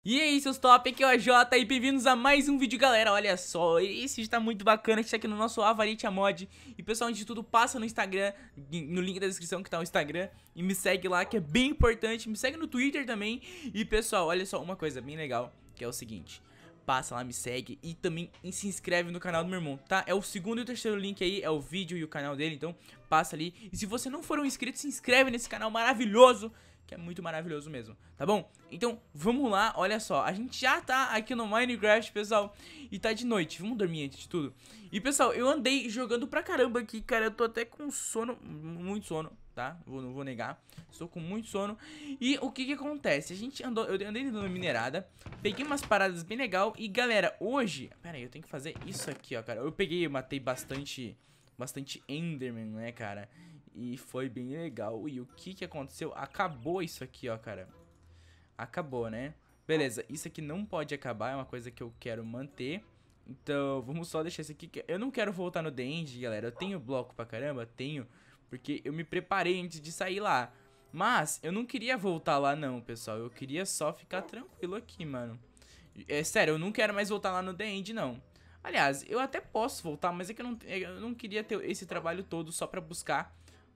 E aí, seus top, aqui é o Jota e bem-vindos a mais um vídeo, galera. Olha só, esse vídeo tá muito bacana, a gente tá aqui no nosso Avaritia Mod. E pessoal, antes de tudo, passa no Instagram, no link da descrição que tá o Instagram, e me segue lá, que é bem importante. Me segue no Twitter também. E pessoal, olha só, uma coisa bem legal, que é o seguinte: passa lá, me segue e também se inscreve no canal do meu irmão, tá? É o segundo e o terceiro link aí, é o vídeo e o canal dele, então passa ali. E se você não for um inscrito, se inscreve nesse canal maravilhoso, que é muito maravilhoso mesmo, tá bom? Então, vamos lá, olha só, a gente já tá aqui no Minecraft, pessoal, e tá de noite, vamos dormir antes de tudo. E, pessoal, eu andei jogando pra caramba aqui, cara, eu tô até com sono, muito sono, tá? Não vou negar, estou com muito sono. E o que que acontece? Eu andei na minerada, peguei umas paradas bem legal e, galera, hoje... Pera aí, eu tenho que fazer isso aqui, ó, cara. Eu matei bastante Enderman, né, cara? E foi bem legal. E o que que aconteceu? Acabou isso aqui, ó, cara. Acabou, né? Beleza, isso aqui não pode acabar, é uma coisa que eu quero manter. Então, vamos só deixar isso aqui. Eu não quero voltar no The End, galera. Eu tenho bloco pra caramba? Tenho. Porque eu me preparei antes de sair lá. Mas, eu não queria voltar lá não, pessoal. Eu queria só ficar tranquilo aqui, mano. É sério, eu não quero mais voltar lá no The End, não. Aliás, eu até posso voltar, mas é que eu não queria ter esse trabalho todo só pra buscar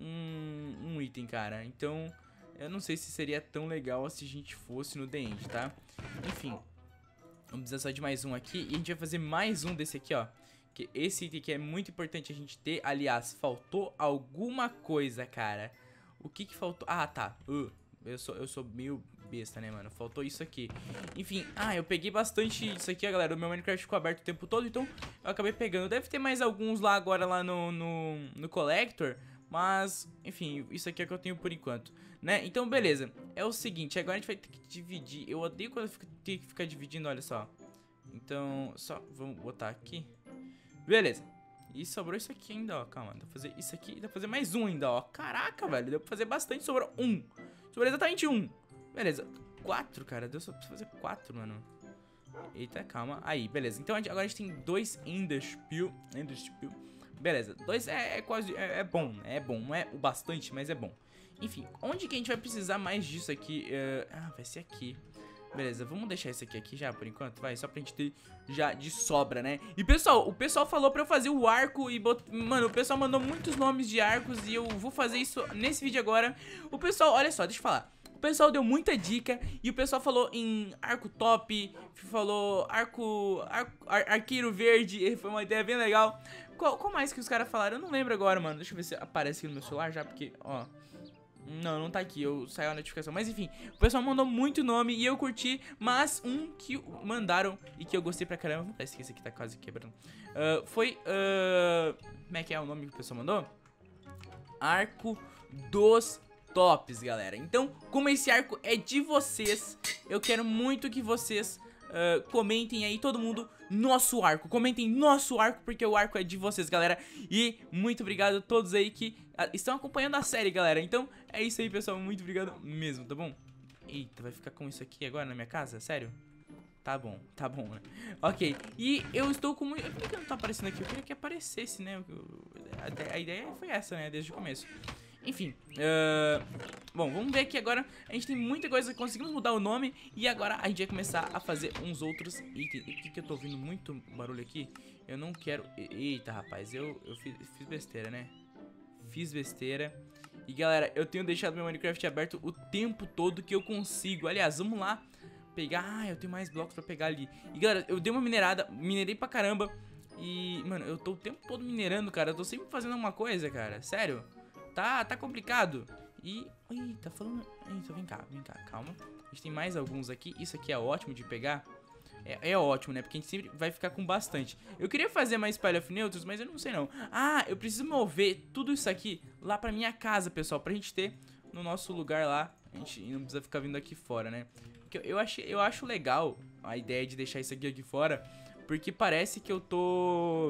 um item, cara. Então, eu não sei se seria tão legal se a gente fosse no The End, tá? Enfim, vamos precisar só de mais um aqui. E a gente vai fazer mais um desse aqui, ó. Que esse item aqui é muito importante a gente ter. Aliás, faltou alguma coisa, cara. O que que faltou? Ah, tá. Eu sou meio besta, né, mano? Faltou isso aqui. Enfim, eu peguei bastante isso aqui, galera. O meu Minecraft ficou aberto o tempo todo, então eu acabei pegando. Deve ter mais alguns lá agora, lá no Collector. Mas, enfim, isso aqui é o que eu tenho por enquanto, né? Então, beleza. É o seguinte, agora a gente vai ter que dividir. Eu odeio quando eu tenho que ficar dividindo, olha só. Então, só vamos botar aqui. Beleza. E sobrou isso aqui ainda, ó. Calma, dá pra fazer isso aqui e dá pra fazer mais um ainda, ó. Caraca, velho, deu pra fazer bastante, sobrou um. Sobrou exatamente um. Beleza. 4, cara, deu só pra fazer 4, mano. Eita, calma. Aí, beleza. Então, agora a gente tem 2 Enderspiel. Beleza, 2 é quase, é bom, né? É bom, não é o bastante, mas é bom. Enfim, onde que a gente vai precisar mais disso aqui? Vai ser aqui. Beleza, vamos deixar isso aqui já por enquanto, vai, só pra gente ter já de sobra, né? E pessoal, o pessoal falou pra eu fazer o arco e mano, o pessoal mandou muitos nomes de arcos e eu vou fazer isso nesse vídeo agora. O pessoal, olha só, deixa eu falar. O pessoal deu muita dica e o pessoal falou em arco top, falou arqueiro verde, foi uma ideia bem legal. Qual mais que os caras falaram? Eu não lembro agora, mano. Deixa eu ver se aparece aqui no meu celular já, porque, ó... Não tá aqui, saiu a notificação. Mas enfim, o pessoal mandou muito nome e eu curti. Mas um que mandaram e que eu gostei pra caramba, parece que esse aqui tá quase quebrando, foi, como é que é o nome que o pessoal mandou? Arco dos Tops, galera. Então, como esse arco é de vocês, eu quero muito que vocês comentem aí, todo mundo, nosso arco. Comentem nosso arco, porque o arco é de vocês, galera. E muito obrigado a todos aí que estão acompanhando a série, galera. Então, é isso aí, pessoal. Muito obrigado mesmo, tá bom? Eita, vai ficar com isso aqui agora na minha casa? Sério? Tá bom, né? Ok, e eu estou com muito... Por que não tá aparecendo aqui? Eu queria que aparecesse, né? A ideia foi essa, né? Desde o começo. Enfim, bom, vamos ver aqui agora. A gente tem muita coisa, conseguimos mudar o nome. E agora a gente vai começar a fazer uns outros itens. E por que eu tô ouvindo muito barulho aqui? Eu não quero... Eita, rapaz, eu fiz besteira, né? Fiz besteira. E galera, eu tenho deixado meu Minecraft aberto o tempo todo que eu consigo. Aliás, vamos lá pegar... eu tenho mais blocos pra pegar ali. E galera, eu dei uma minerada, minerei pra caramba. E, mano, eu tô o tempo todo minerando, cara. Eu tô sempre fazendo alguma coisa, cara. Sério. Tá complicado. E... Eita, falando... Eita, vem cá, calma. A gente tem mais alguns aqui. Isso aqui é ótimo de pegar. É ótimo, né? Porque a gente sempre vai ficar com bastante. Eu queria fazer mais Pile of Neutros, mas eu não sei não. Eu preciso mover tudo isso aqui lá pra minha casa, pessoal. Pra gente ter no nosso lugar lá. A gente não precisa ficar vindo aqui fora, né? Porque eu acho legal a ideia de deixar isso aqui fora. Porque parece que eu tô...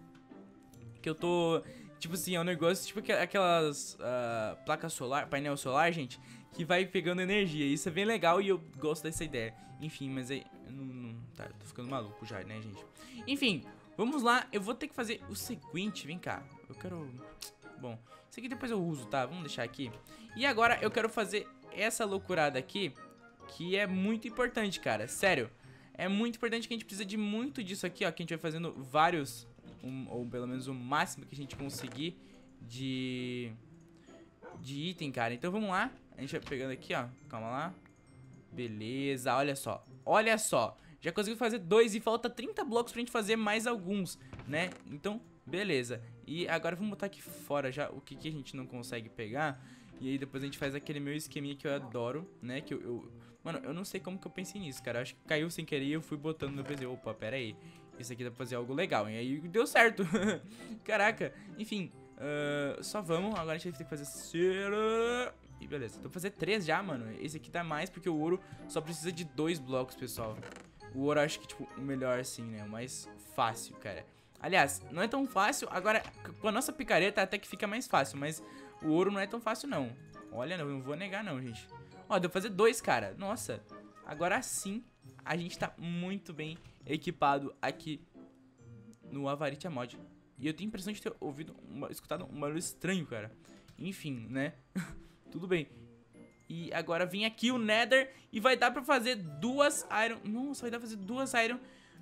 Tipo assim, é um negócio, tipo aquelas placas solar, painel solar, gente, que vai pegando energia. Isso é bem legal e eu gosto dessa ideia. Enfim, mas aí... Tá, tô ficando maluco já, né, gente? Enfim, vamos lá. Eu vou ter que fazer o seguinte, vem cá. Eu quero... Bom, isso aqui depois eu uso, tá? Vamos deixar aqui. E agora eu quero fazer essa loucurada aqui. que é muito importante, cara, sério. É muito importante que a gente precisa de muito disso aqui, ó, que a gente vai fazendo vários, ou pelo menos o máximo que a gente conseguir de item, cara. Então vamos lá, a gente vai pegando aqui, ó, calma lá. Beleza, olha só, olha só. Já conseguiu fazer 2 e falta 30 blocos pra gente fazer mais alguns, né? Então, beleza. E agora vamos botar aqui fora já o que a gente não consegue pegar. E aí depois a gente faz aquele meu esqueminha que eu adoro, né? Que mano, eu não sei como que eu pensei nisso, cara. Eu acho que caiu sem querer e eu fui botando no PC. Opa, pera aí. Isso aqui dá pra fazer algo legal. E aí deu certo. Caraca. Enfim, só vamos. Agora a gente vai ter que fazer... E beleza. Então fazer 3 já, mano. Esse aqui tá mais porque o ouro só precisa de 2 blocos, pessoal. O ouro eu acho que, tipo, o melhor assim, né? O mais fácil, cara. Aliás, não é tão fácil. Agora, com a nossa picareta até que fica mais fácil. Mas o ouro não é tão fácil, não. Olha, não vou negar, não, gente. Ó, deu pra fazer 2, cara. Nossa. Agora sim, a gente tá muito bem equipado aqui no Avaritia Mod. E eu tenho a impressão de ter escutado um barulho estranho, cara. Enfim, né? Tudo bem. E agora vem aqui o Nether e vai dar pra fazer 2 Iron. Nossa, vai dar pra fazer 2 Iron.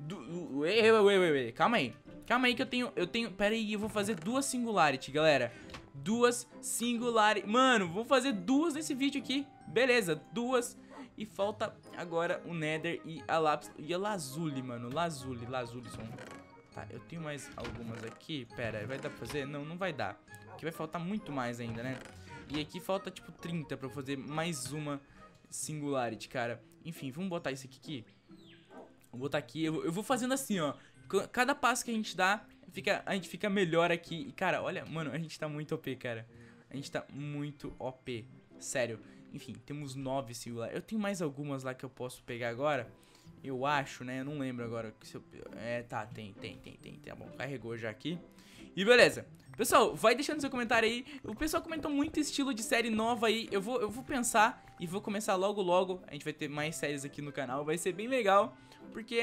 Calma aí. Calma aí que eu tenho... Pera aí, eu vou fazer 2 Singularity, galera. 2 Singularity. Mano, vou fazer 2 nesse vídeo aqui. Beleza, 2. E falta agora o Nether e a Lápis. E a Lazuli, mano. Lazuli são... Tá, eu tenho mais algumas aqui. Pera, vai dar pra fazer? Não, não vai dar. Aqui vai faltar muito mais ainda, né? E aqui falta, tipo, 30 pra eu fazer mais uma Singularity, cara. Enfim, vamos botar isso aqui. Vou botar aqui. Eu vou fazendo assim, ó. Cada passo que a gente dá, a gente fica melhor aqui. E, cara, olha, mano, a gente tá muito OP, cara. A gente tá muito OP. Sério. Enfim, temos 9 Singularity. Eu tenho mais algumas lá que eu posso pegar agora. Eu acho, né? Eu não lembro agora. Tá, tem. Tá bom, carregou já aqui. E beleza. Pessoal, vai deixando seu comentário aí. O pessoal comentou muito estilo de série nova aí. Eu vou pensar e vou começar logo. A gente vai ter mais séries aqui no canal. Vai ser bem legal. Porque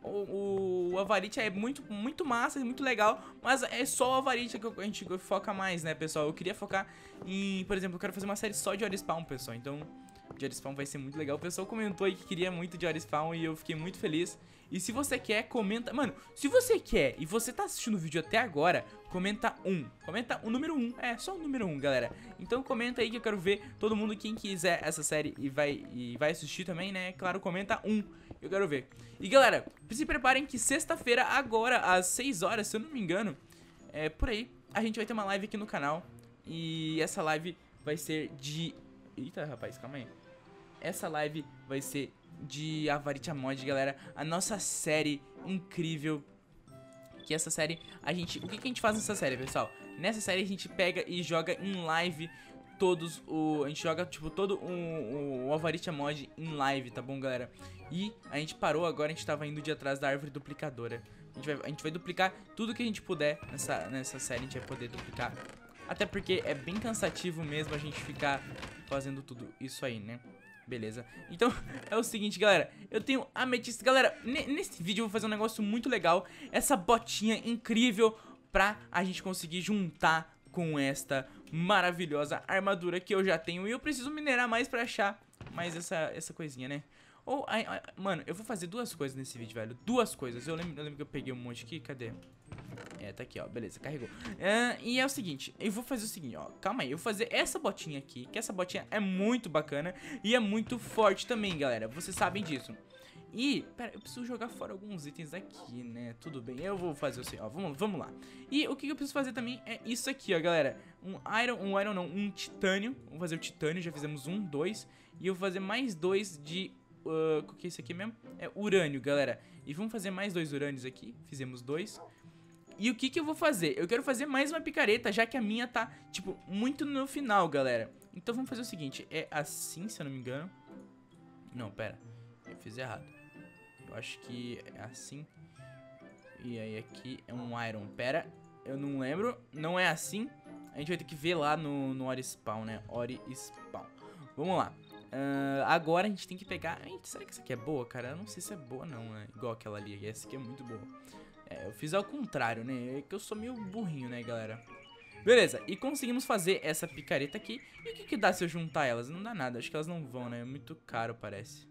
o Avaritia é muito massa, muito legal. Mas é só o Avaritia que a gente foca mais, né, pessoal? Eu queria focar em... Por exemplo, eu quero fazer uma série só de Orispawn, pessoal. Então, de Orispawn vai ser muito legal. O pessoal comentou aí que queria muito de Orispawn e eu fiquei muito feliz. E se você quer, comenta... Mano, se você quer e você tá assistindo o vídeo até agora, comenta 1. Comenta o número 1. É, só o número 1, galera. Então comenta aí que eu quero ver todo mundo, quem quiser essa série e vai assistir também, né? Claro, comenta 1. Eu quero ver. E galera, se preparem que sexta-feira, agora, às 6 horas, se eu não me engano, por aí, a gente vai ter uma live aqui no canal. E essa live vai ser de... Eita, rapaz, calma aí. Essa live vai ser de Avaritia Mod, galera. A nossa série incrível. Que essa série, a gente... O que a gente faz nessa série, pessoal? Nessa série a gente pega e joga em live a gente joga, tipo, todo o Avaritia Mod em live, tá bom, galera? E a gente parou agora, a gente tava indo de atrás da árvore duplicadora. A gente vai duplicar tudo que a gente puder nessa série, a gente vai poder duplicar. Até porque é bem cansativo mesmo a gente ficar fazendo tudo isso aí, né? Beleza, então é o seguinte, galera. Eu tenho ametista. Galera, nesse vídeo eu vou fazer um negócio muito legal. Essa botinha incrível pra a gente conseguir juntar com esta maravilhosa armadura que eu já tenho. E eu preciso minerar mais pra achar mais essa coisinha, né? Mano, eu vou fazer 2 coisas nesse vídeo, velho. 2 coisas. Eu lembro que eu peguei um monte aqui. Cadê? Tá aqui, ó. Beleza, carregou. E é o seguinte, eu vou fazer o seguinte, ó. Calma aí, eu vou fazer essa botinha aqui. Que essa botinha é muito bacana e é muito forte também, galera. Vocês sabem disso. E, pera, eu preciso jogar fora alguns itens aqui, né? Tudo bem, eu vou fazer assim, ó. Vamos lá. E o que eu preciso fazer também é isso aqui, ó, galera. Um titânio. Vamos fazer o titânio, já fizemos 1, 2. E eu vou fazer mais 2 de... o que é isso aqui mesmo? É urânio, galera. E vamos fazer mais 2 urânios aqui. Fizemos 2. E o que eu vou fazer? Eu quero fazer mais uma picareta, já que a minha tá, tipo, muito no final, galera. Então vamos fazer o seguinte, é assim, se eu não me engano. Não, pera, eu fiz errado. Eu acho que é assim. E aí aqui é um iron, pera, eu não lembro. Não é assim. A gente vai ter que ver lá no Orispawn, né? Orispawn. Vamos lá. Agora a gente tem que pegar... Eita, será que essa aqui é boa, cara? Eu não sei se é boa não, né? Igual aquela ali, essa aqui é muito boa. Eu fiz ao contrário, né? É que eu sou meio burrinho, né, galera? Beleza, e conseguimos fazer essa picareta aqui. E o que dá se eu juntar elas? Não dá nada, acho que elas não vão, né? É muito caro, parece.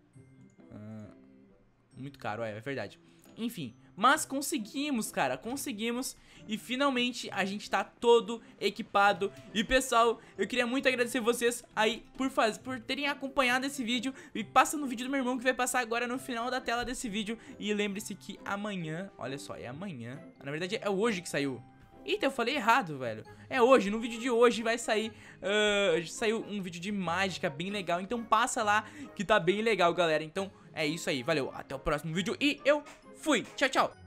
Muito caro, é verdade. Enfim, mas conseguimos, cara, conseguimos. E finalmente a gente tá todo equipado. E pessoal, eu queria muito agradecer vocês aí por terem acompanhado esse vídeo. E passa no vídeo do meu irmão que vai passar agora no final da tela desse vídeo. E lembre-se que amanhã, olha só, é amanhã. Na verdade é hoje que saiu. Eita, eu falei errado, velho. É hoje, no vídeo de hoje vai sair saiu um vídeo de mágica bem legal. Então passa lá que tá bem legal, galera. Então é isso aí, valeu, até o próximo vídeo e eu fui, tchau, tchau.